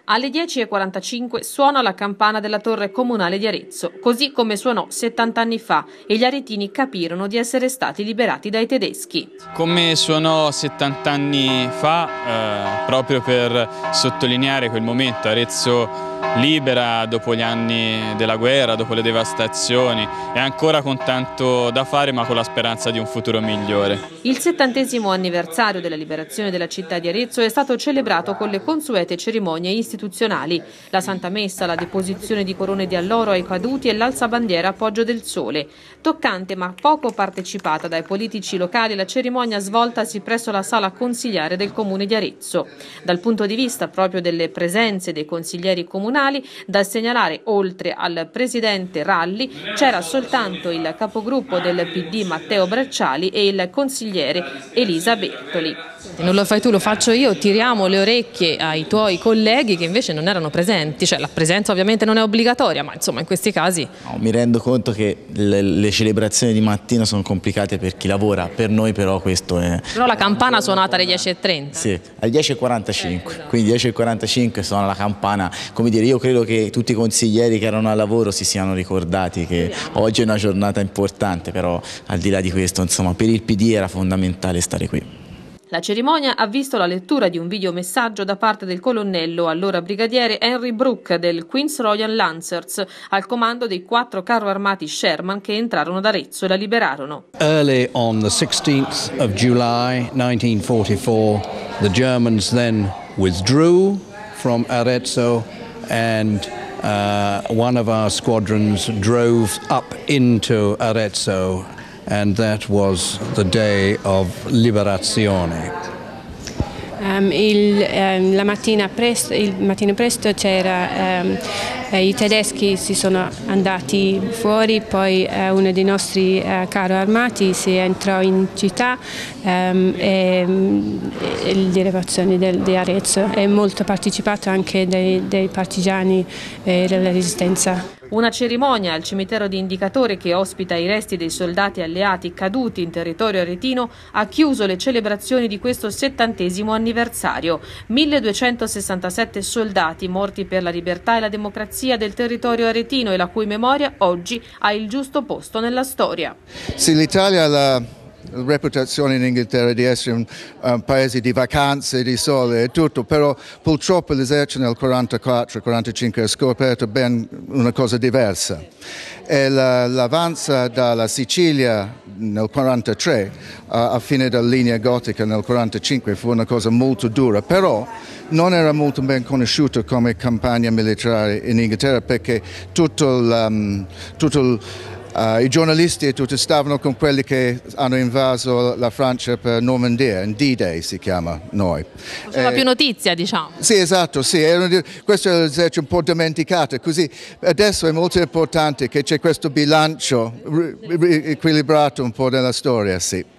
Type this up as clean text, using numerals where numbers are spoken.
Alle 10:45 suona la campana della torre comunale di Arezzo, così come suonò 70 anni fa e gli aretini capirono di essere stati liberati dai tedeschi. Come suonò 70 anni fa, proprio per sottolineare quel momento, Arezzo libera dopo gli anni della guerra, dopo le devastazioni e ancora con tanto da fare ma con la speranza di un futuro migliore. Il 70° anniversario della liberazione della città di Arezzo è stato celebrato con le consuete cerimonie istituzionali, la Santa Messa, la deposizione di corone di alloro ai caduti e l'alzabandiera a Poggio del Sole. Toccante ma poco partecipata dai politici locali la cerimonia svoltasi presso la sala consigliare del comune di Arezzo. Dal punto di vista proprio delle presenze dei consiglieri comunali, da segnalare oltre al presidente Ralli c'era soltanto il capogruppo del PD Matteo Bracciali e il consigliere Elisa Bertoli. Non lo fai tu, lo faccio io, tiriamo le orecchie ai tuoi colleghi che invece non erano presenti, cioè la presenza ovviamente non è obbligatoria, ma insomma in questi casi... No, mi rendo conto che le celebrazioni di mattina sono complicate per chi lavora, per noi però questo è... Però la campana suonata alle 10:30. Sì, alle 10:45, quindi 10:45 suona la campana, come dire, io credo che tutti i consiglieri che erano al lavoro si siano ricordati che oggi è una giornata importante, però al di là di questo, insomma, per il PD era fondamentale stare qui. La cerimonia ha visto la lettura di un videomessaggio da parte del colonnello, allora brigadiere Henry Brooke del Queen's Royal Lancers, al comando dei 4 carro armati Sherman che entrarono ad Arezzo e la liberarono. Early on the 16th of July 1944, the Germans then withdrew from Arezzo and one of our squadrons drove up into Arezzo. And that was the day of liberazione. Il mattino presto i tedeschi si sono andati fuori, poi uno dei nostri carri armati si entrò in città e l'elevazione di Arezzo è molto partecipato anche dei partigiani della Resistenza. Una cerimonia al cimitero di Indicatore che ospita i resti dei soldati alleati caduti in territorio aretino ha chiuso le celebrazioni di questo 70° anniversario. 1267 soldati morti per la libertà e la democrazia del territorio aretino e la cui memoria oggi ha il giusto posto nella storia. Sì, l'Italia ha la reputazione in Inghilterra di essere un paese di vacanze, di sole e tutto, però purtroppo l'esercito nel 44-45 ha scoperto ben una cosa diversa. E l'avanza dalla Sicilia nel 43 a fine della linea gotica nel 45 fu una cosa molto dura, però non era molto ben conosciuta come campagna militare in Inghilterra perché i giornalisti e tutti stavano con quelli che hanno invaso la Francia per Normandia, in D-Day si chiama noi. Faceva più notizia, diciamo. Sì, esatto, sì. Questo è l'esercito un po' dimenticato, così adesso è molto importante che c'è questo bilancio equilibrato un po' nella storia, sì.